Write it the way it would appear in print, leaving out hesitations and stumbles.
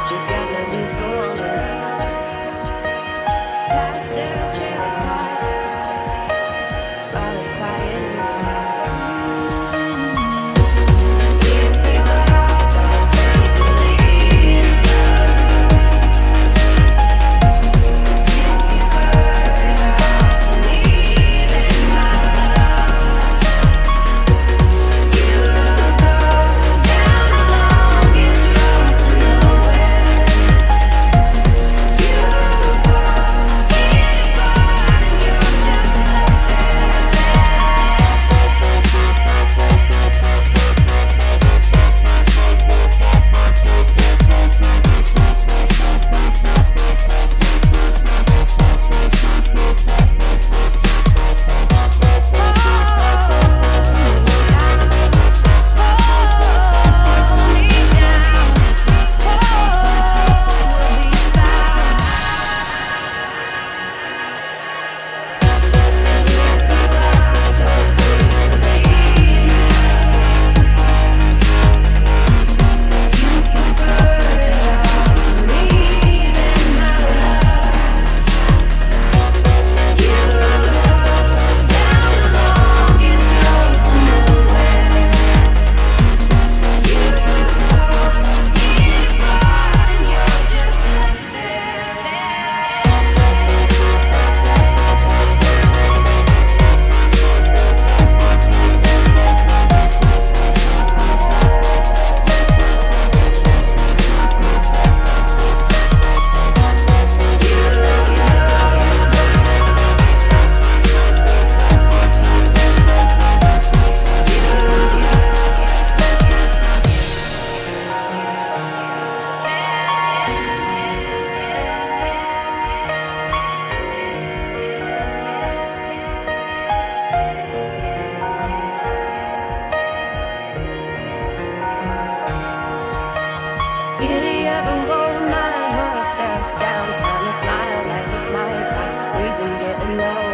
You got no needs for wandering. Pastel trailer parks, all is quiet as night. If you are so afraid to leave, you prefer it all to me than my love. You go down the longest road to nowhere. You walk in a bar and you're just left hold me down, we'll be fine. You are so free to leave. You prefer it all to me than my love. You go down the longest road to nowhere. You walk in a bar and you're just left there. Giddy up and gold mine horse downtown. It's my life, it's my time. We've been getting old.